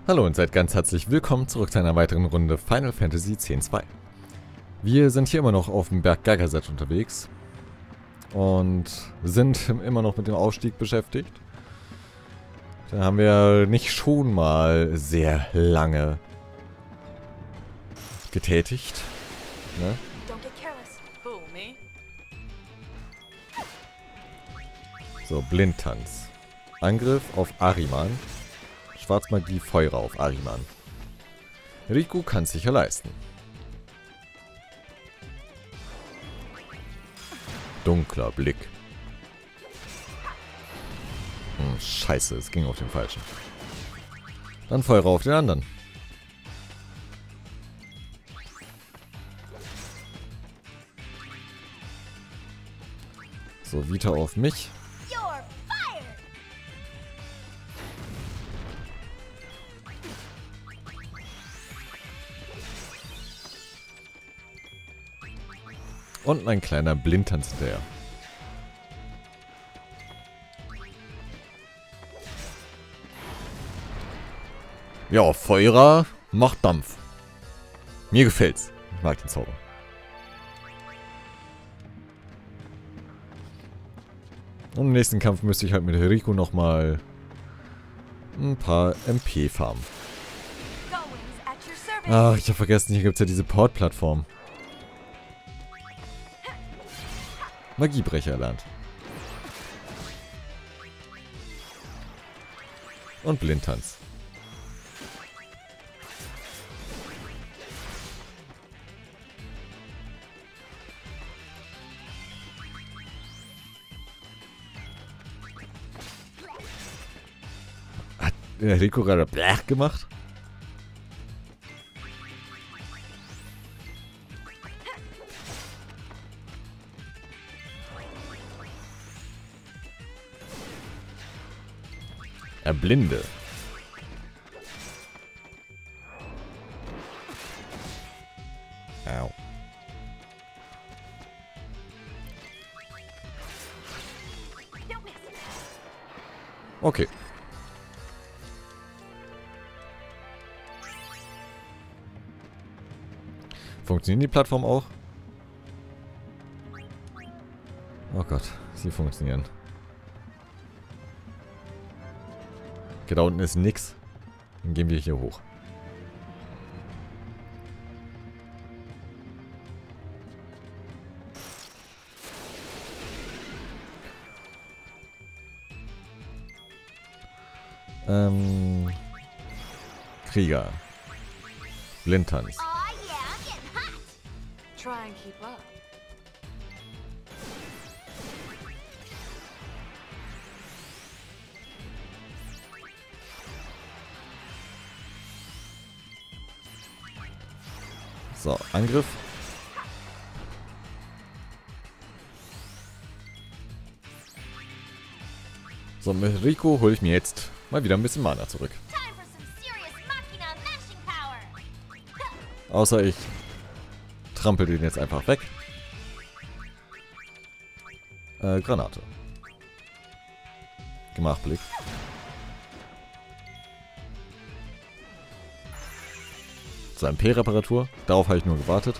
Hallo und seid ganz herzlich willkommen zurück zu einer weiteren Runde Final Fantasy X-2. Wir sind hier immer noch auf dem Berg Gagazet unterwegs und sind immer noch mit dem Aufstieg beschäftigt. Da haben wir nicht schon mal sehr lange getätigt. Ne? So, Blindtanz. Angriff auf Ahriman. Schwarzmagie Feuer auf Ahriman. Riku kann sicher leisten. Dunkler Blick. Scheiße, es ging auf den falschen. Dann Feuer auf den anderen. So, Vita auf mich. Und ein kleiner Blindtanz hinterher. Ja, Feuer macht Dampf. Mir gefällt's. Ich mag den Zauber. Und im nächsten Kampf müsste ich halt mit Riku nochmal ein paar MP farmen. Ach, ich habe vergessen, hier gibt es ja diese Port-Plattform. Magiebrecher erlernt. Und Blindtanz. Hat Riku gerade Blech gemacht? Erblinde. Au. Okay. Funktionieren die Plattformen auch? Oh Gott, sie funktionieren. Okay, da unten ist nix. Dann gehen wir hier hoch. Krieger. Blindtanz. So, Angriff. So, mit Riku hole ich mir jetzt mal wieder ein bisschen Mana zurück. Außer ich trampel den jetzt einfach weg. Granate. Gemachblick. So, MP-Reparatur. Darauf habe ich nur gewartet.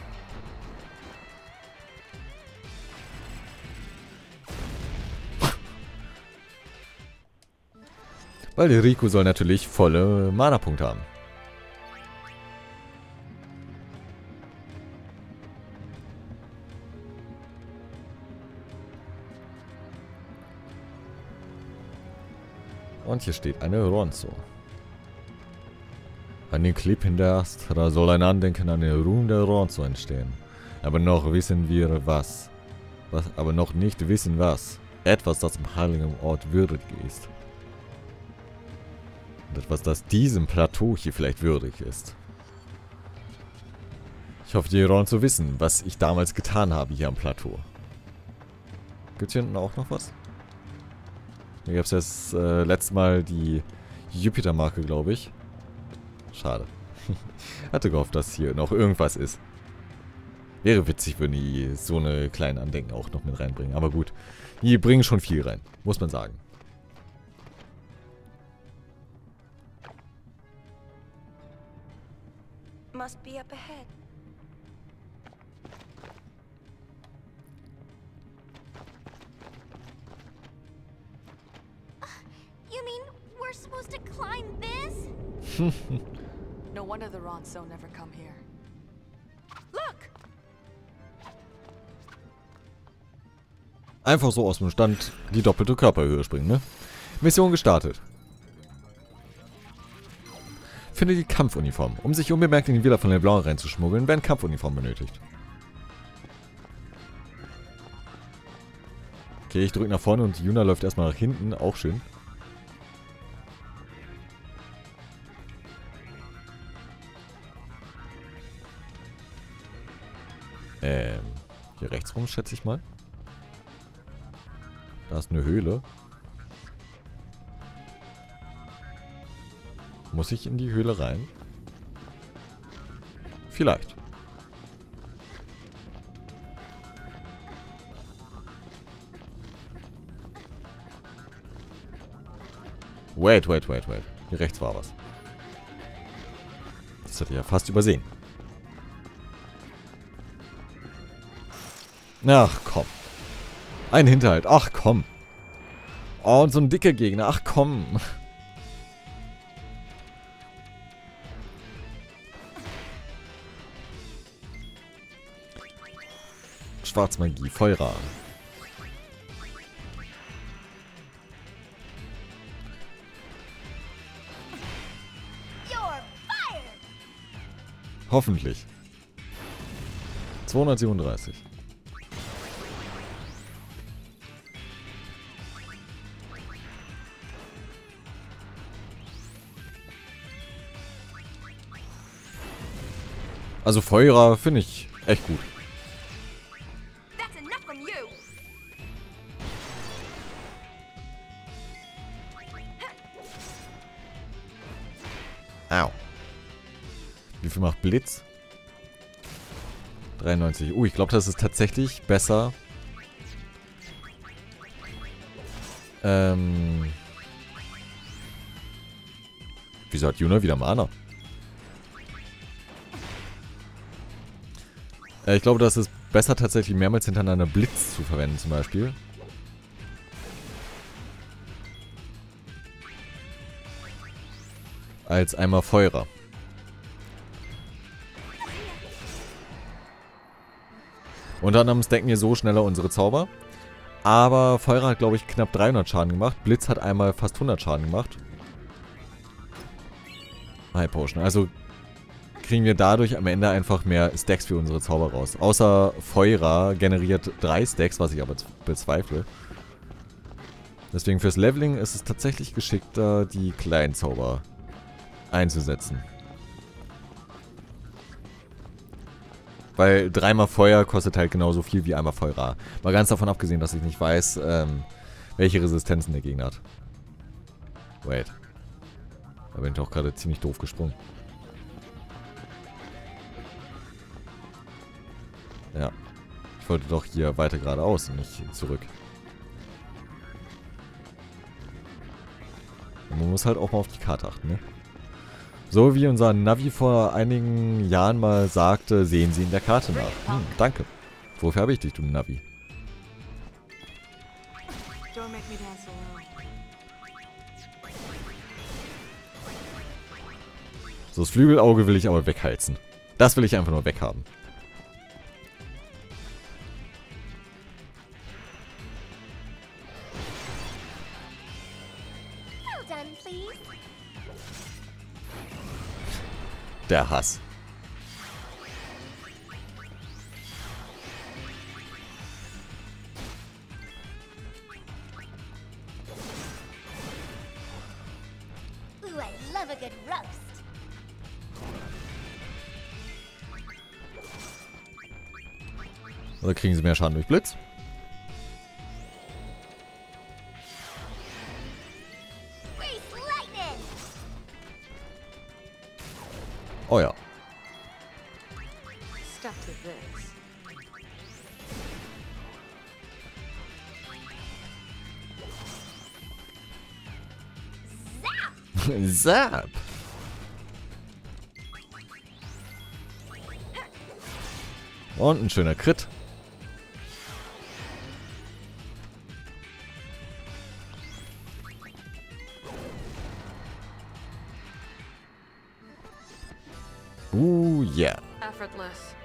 Weil der Riku soll natürlich volle Mana-Punkte haben. Und hier steht eine Ronso. An den Clip hinterst, da soll ein Andenken an den Ruhm der Ronso entstehen. Aber noch wissen wir was. Aber noch nicht wissen was. Etwas, das im heiligen Ort würdig ist. Und etwas, das diesem Plateau hier vielleicht würdig ist. Ich hoffe, die Ronso wissen, was ich damals getan habe hier am Plateau. Gibt es hier hinten auch noch was? Hier gab es das letzte Mal die Jupiter-Marke, glaube ich. Schade. Hatte gehofft, dass hier noch irgendwas ist. Wäre witzig, wenn die so eine kleine Andenken auch noch mit reinbringen. Aber gut, die bringen schon viel rein, muss man sagen. Must be up ahead. You mean we're supposed to climb this? No wonder the Ronso never come here. Look! Einfach so aus dem Stand die doppelte Körperhöhe springen, ne? Mission gestartet. Finde die Kampfuniform. Um sich unbemerkt in die Villa von LeBlanc reinzuschmuggeln, werden Kampfuniformen benötigt. Okay, ich drücke nach vorne und Yuna läuft erstmal nach hinten. Auch schön. Hier rechts rum, schätze ich mal. Da ist eine Höhle. Muss ich in die Höhle rein? Vielleicht. Wait. Hier rechts war was. Das hatte ich ja fast übersehen. Ach, komm. Ein Hinterhalt. Ach, komm. Oh, und so ein dicker Gegner. Ach, komm. Schwarzmagie. Feuer. Hoffentlich. 237. Also Feuerer finde ich echt gut. Au. Wie viel macht Blitz? 93. Ich glaube, das ist tatsächlich besser. Wieso hat Yuna wieder Mana? Ich glaube, das ist besser tatsächlich mehrmals hintereinander Blitz zu verwenden zum Beispiel. Als einmal Feuerer. Unter anderem stacken wir so schneller unsere Zauber. Aber Feuerer hat, glaube ich, knapp 300 Schaden gemacht. Blitz hat einmal fast 100 Schaden gemacht. High Potion. Also kriegen wir dadurch am Ende einfach mehr Stacks für unsere Zauber raus. Außer Feuerer generiert 3 Stacks, was ich aber bezweifle. Deswegen fürs Leveling ist es tatsächlich geschickter, die kleinen Zauber einzusetzen. Weil 3-mal Feuer kostet halt genauso viel wie einmal Feuerer. Mal ganz davon abgesehen, dass ich nicht weiß, welche Resistenzen der Gegner hat. Wait. Da bin ich doch gerade ziemlich doof gesprungen. Ja. Ich wollte doch hier weiter geradeaus und nicht zurück. Und man muss halt auch mal auf die Karte achten, ne? So wie unser Navi vor einigen Jahren mal sagte, sehen Sie in der Karte nach. Danke. Wofür habe ich dich, du Navi? So, das Flügelauge will ich aber wegheizen. Das will ich einfach nur weghaben. Der Hass. Ooh, I love a good roast. Oder kriegen sie mehr Schaden durch Blitz? Oh ja. Zap! Und ein schöner Crit. Yeah. Effortless.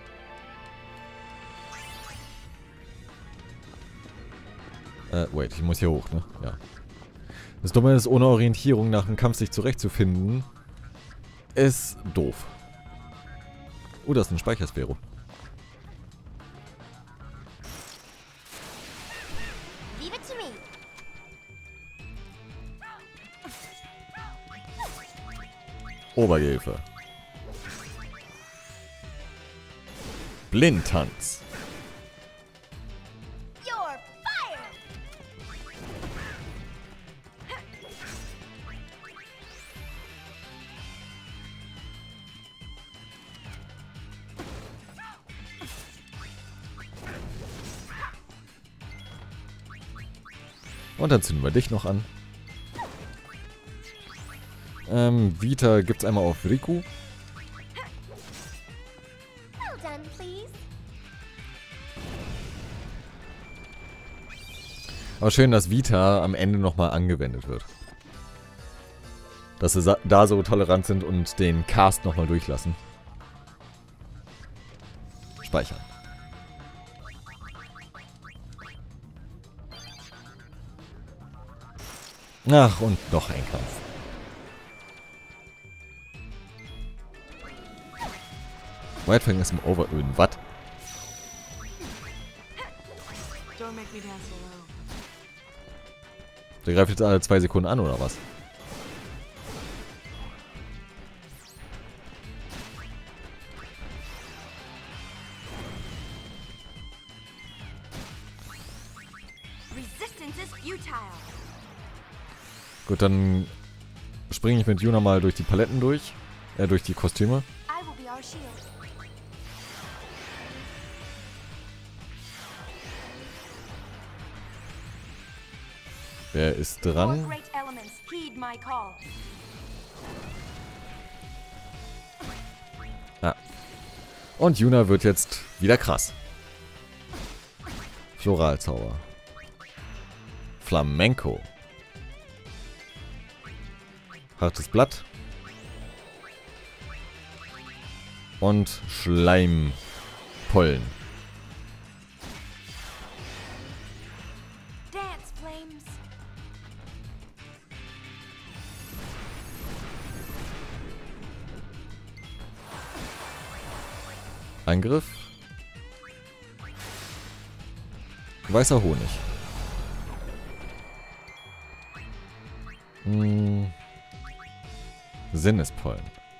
Wait, ich muss hier hoch, ne? Ja. Das Dumme ist, ohne Orientierung nach dem Kampf sich zurechtzufinden, ist doof. Das ist ein Speichersphäro. Leave it to me. Obergehilfe. Blindtanz. You're fired. Und dann zünden wir dich noch an. Vita gibt's einmal auf Riku. Well done, please. Aber schön, dass Vita am Ende nochmal angewendet wird. Dass sie da so tolerant sind und den Cast nochmal durchlassen. Speichern. Ach, und noch ein Kampf. Whitefang ist im Overöden. Was? Don't make me dance alone. Der greift jetzt alle 2 Sekunden an, oder was? Resistance is futile. Gut, dann springe ich mit Yuna mal durch die Paletten durch. Durch die Kostüme. I will be our shield. Wer ist Four dran? great elements heed my call. Und Yuna wird jetzt wieder krass. Floralzauber. Flamenco. Hartes Blatt. Und Schleimpollen. Dance, flames. Angriff. Weißer Honig. Sinnespollen.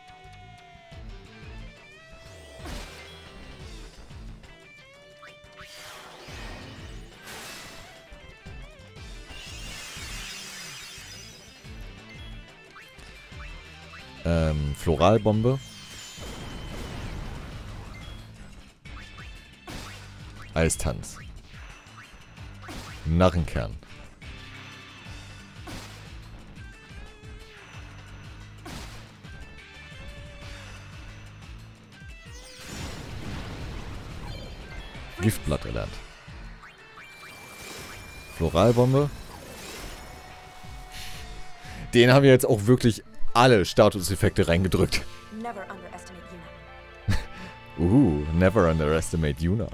Floralbombe. Eistanz. Narrenkern. Giftblatt erlernt. Floralbombe. Den haben wir jetzt auch wirklich alle Statuseffekte reingedrückt. Never underestimate Yuna. Never underestimate Yuna.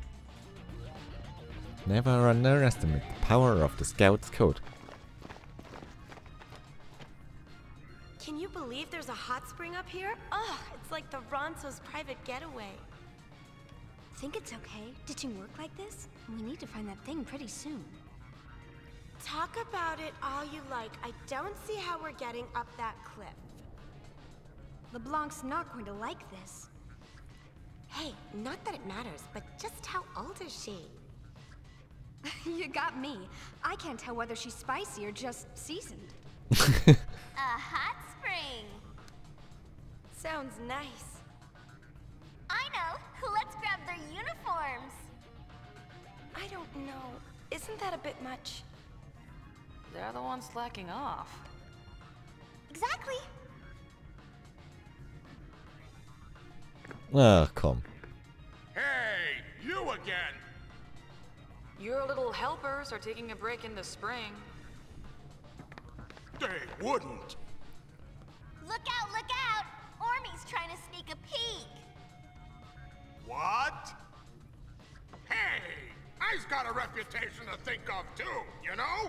Never underestimate the power of the Scout's Code. Can you believe there's a hot spring up here? Ugh, it's like the Ronso's private getaway. Think it's okay ditching work like this? We need to find that thing pretty soon. Talk about it all you like. I don't see how we're getting up that cliff. LeBlanc's not going to like this. Hey, not that it matters, but just how old is she? You got me. I can't tell whether she's spicy or just seasoned. A hot spring. Sounds nice. I know. Let's grab their uniforms. I don't know. Isn't that a bit much? They're the ones slacking off. Exactly. Ach komm. Your little helpers are taking a break in the spring. They wouldn't. Look out! Ormy's trying to sneak a peek. What? Hey, I's got a reputation to think of too, you know?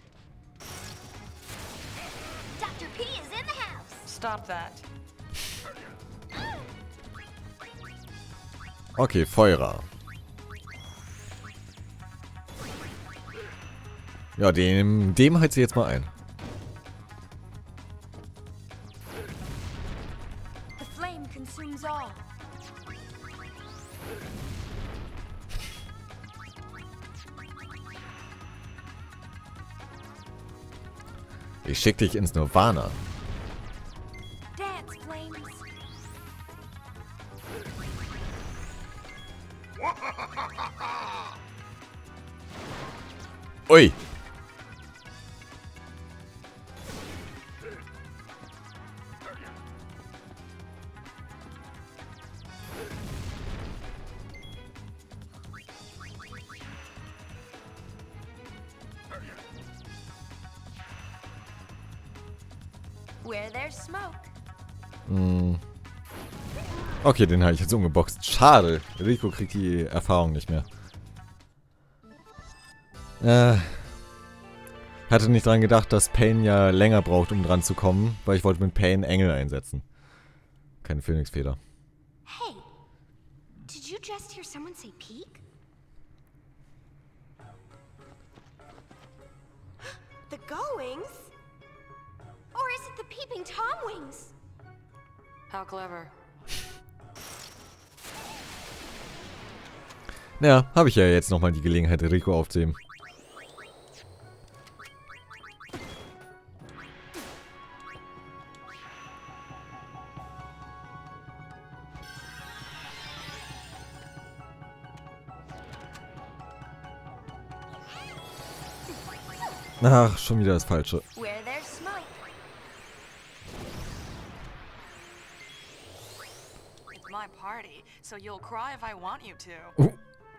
Dr. P is in the house. Stop that. Okay, Feuerer. Ja, dem heizt sie jetzt mal ein. The flame consumes all. Ich schick dich ins Nirvana. Dance, flames. Ui. Where there's smoke. Okay, den habe ich jetzt umgeboxt. Schade. Rico kriegt die Erfahrung nicht mehr. Hatte nicht dran gedacht, dass Pain ja länger braucht, um dran zu kommen, weil ich wollte mit Pain Engel einsetzen. Keine Phoenix-Feder. Hey, did you just hear someone say peek? The Go-Wings? Or is it the Peeping Tom Wings? How clever. Naja, habe ich ja jetzt nochmal die Gelegenheit, Rico aufzuheben. Ach, schon wieder das Falsche. Where there's smoke. It's my party, so you'll cry if I want you to.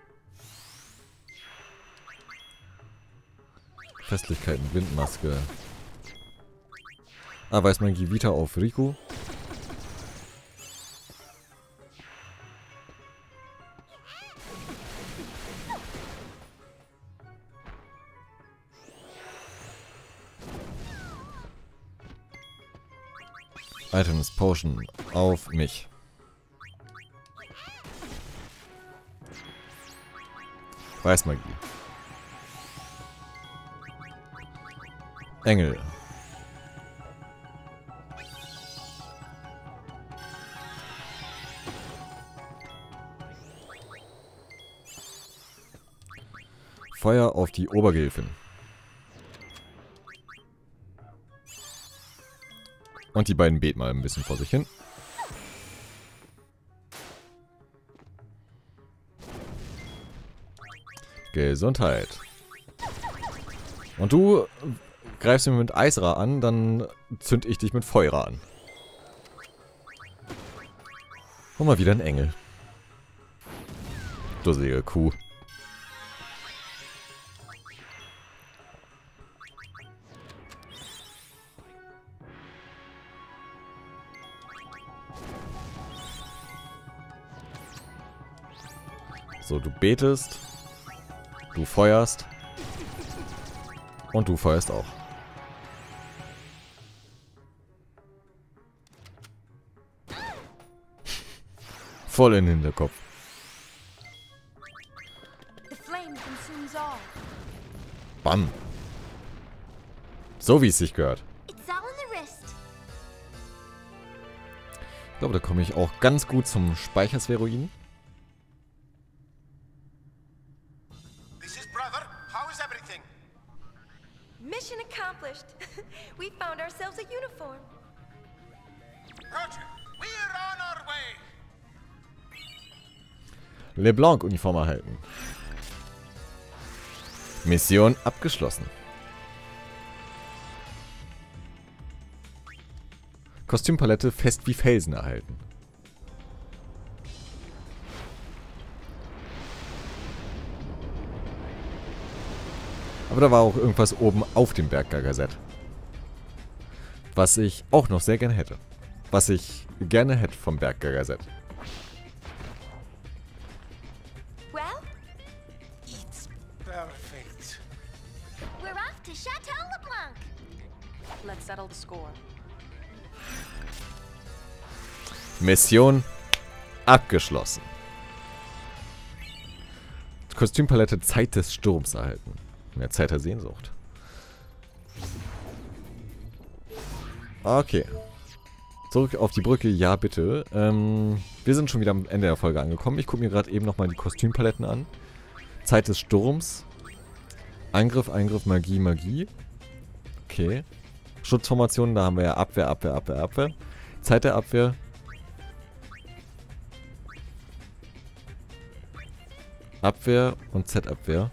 Festlichkeiten, Windmaske. Ah, weiß man Givita auf Rico? Items, Potion, auf mich. Weißmagie. Engel. Feuer auf die Obergehilfin. Und die beiden beten mal ein bisschen vor sich hin. Gesundheit. Und du greifst mir mit Eisra an, dann zünd ich dich mit Feuer an. Und mal wieder ein Engel. Dusselige Kuh. So, du betest, du feuerst und du feuerst auch. Voll in den Hinterkopf. The flame consumes all. Bam. So wie es sich gehört. It's all in the wrist. Ich glaube, da komme ich auch ganz gut zum Speichersphäroiden. Mission accomplished. We found ourselves a uniform. Roger, we're on our way. LeBlanc-Uniform erhalten. Mission abgeschlossen. Kostümpalette fest wie Felsen erhalten. Aber da war auch irgendwas oben auf dem Berggeiger-Set. Was ich auch noch sehr gerne hätte. Was ich gerne hätte vom Berggeiger-Set. Well, It's perfect. we're off to Chateau LeBlanc. Let's settle the score. Mission abgeschlossen. Kostümpalette Zeit des Sturms erhalten. Ja, Zeit der Sehnsucht. Okay. Zurück auf die Brücke, ja bitte. Wir sind schon wieder am Ende der Folge angekommen. Ich gucke mir gerade eben nochmal die Kostümpaletten an. Zeit des Sturms. Angriff, Eingriff, Magie, Magie. Okay. Schutzformationen, da haben wir ja Abwehr, Abwehr, Abwehr, Abwehr. Zeit der Abwehr. Abwehr und Z-Abwehr.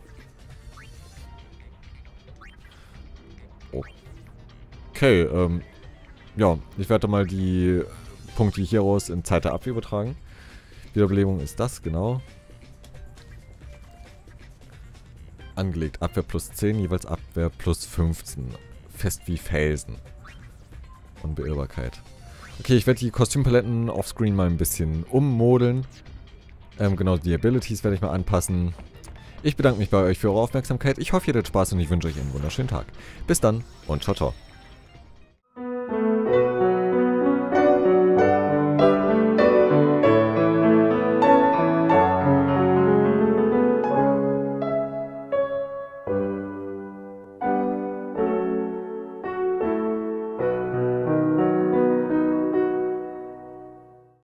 Okay, ja, ich werde mal die Punkte hier raus in Zeit der Abwehr übertragen. Wiederbelebung ist das, genau. Angelegt, Abwehr plus 10, jeweils Abwehr plus 15. Fest wie Felsen. Unbeirrbarkeit. Okay, ich werde die Kostümpaletten offscreen mal ein bisschen ummodeln. Genau, die Abilities werde ich mal anpassen. Ich bedanke mich bei euch für eure Aufmerksamkeit. Ich hoffe, ihr hattet Spaß und ich wünsche euch einen wunderschönen Tag. Bis dann und ciao, ciao.